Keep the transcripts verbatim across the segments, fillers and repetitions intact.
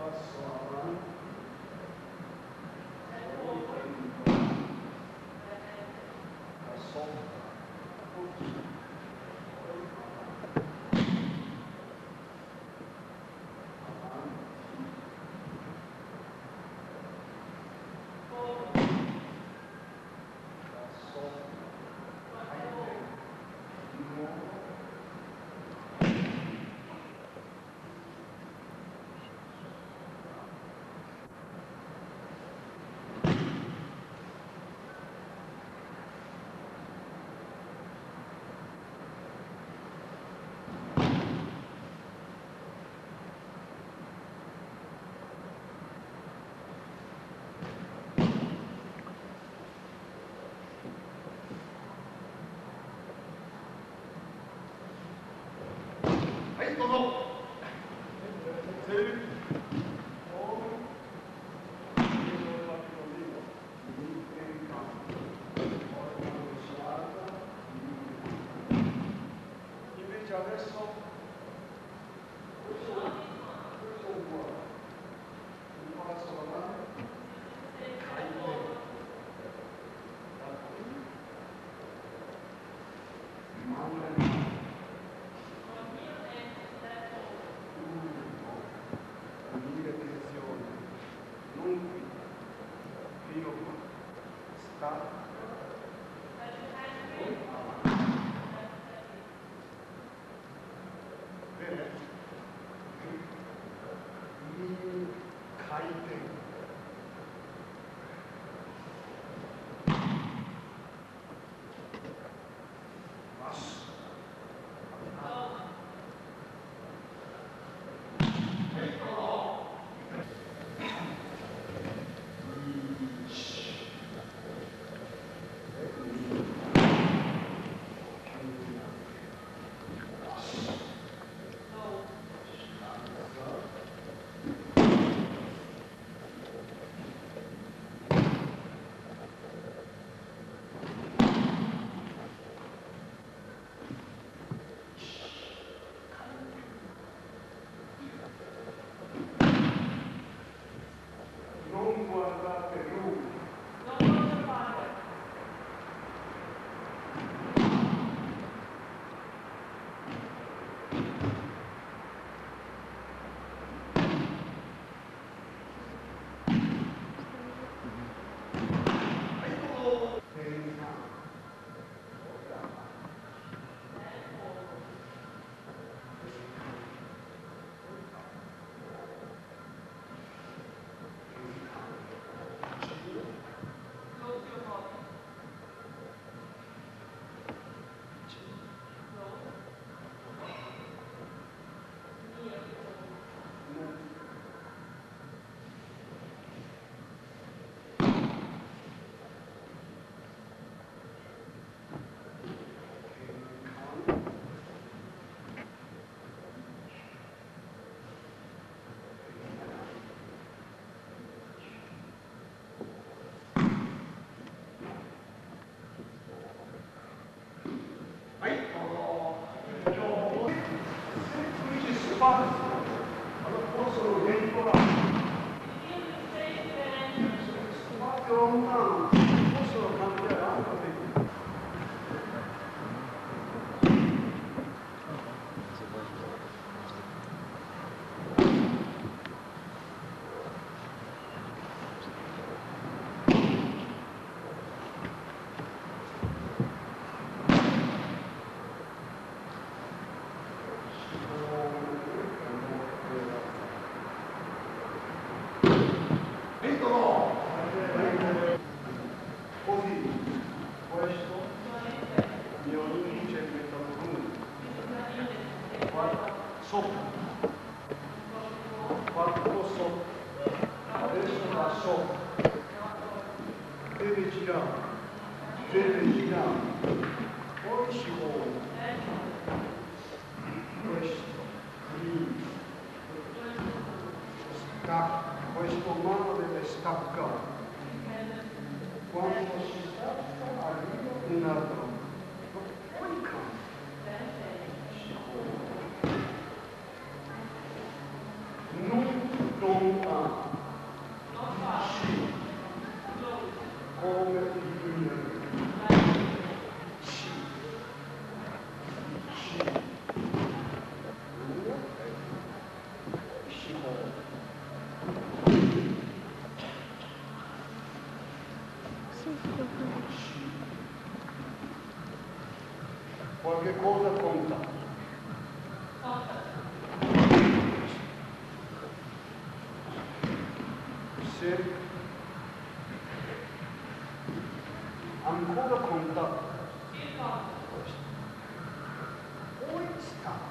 どうぞ。 Questo mano deve staccare. Quando si stacca arriva un altro. Poi cambia. Non, non Qualche cosa conta. Se ancora conta. Poi sta.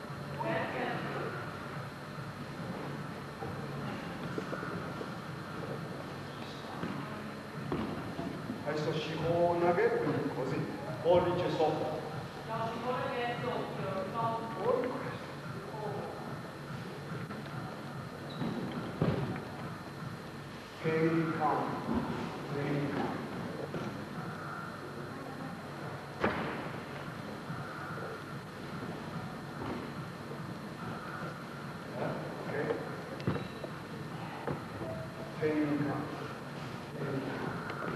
Adesso scivolare così, pollice sopra. No, si vuole che è doppio, no? Poi questo. Pain count. Pain count. Okay. Pain count. Pain count.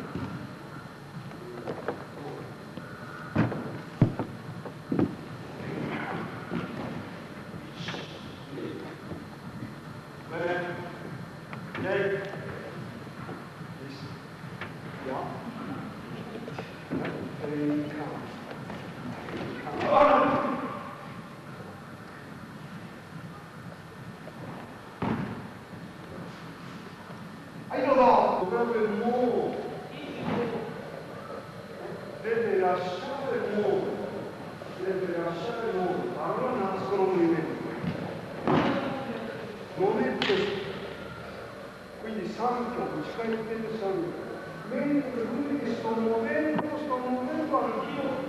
Deve lasciare il mondo, deve lasciare il mondo, allora nascono movimenti. Non è questo. Quindi santo, ci fai vedere santo. Mentre lui che sto muovendo, sto muovendo anch'io.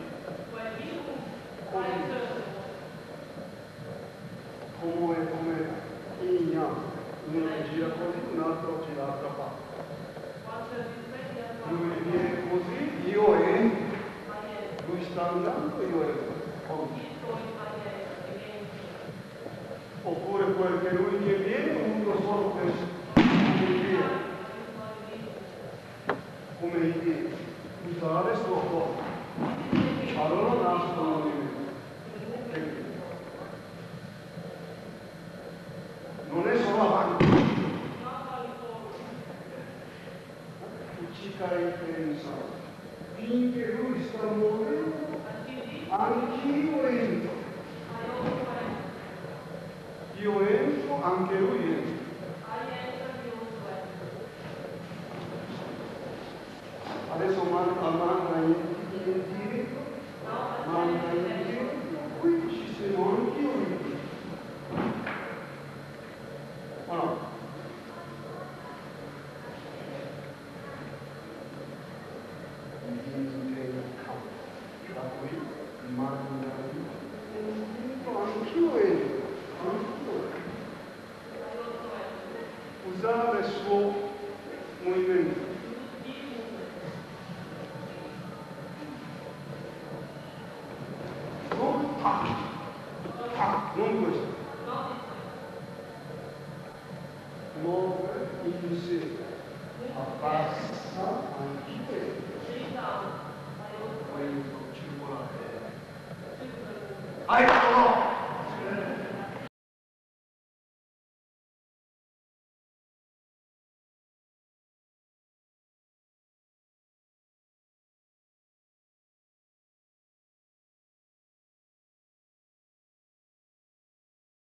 Come, come, come Igna. Uno gira così, un altro gira l'altra parte. Lui viene così, io entro. Lui sta andando, io entro. Oppure quel che lui che viene, uno solo per viene. Come i piedi. Usare sto corpo. Allora nascono i movimenti. Non è solo avanti. Ci fai pensare. Finché lui sta muovendo, anch'io entro. Io entro, anche lui entra. Adesso manda, manda indietro, manda indietro, qui ci sono anch'io indietro. Allora, da qui manda indietro, anch'io entro, anch'io. Usare il suo movimento. Non ah, ah, non questo. Muove insieme. Abbassa anch'io entro. Entro, circolare. Aikidō!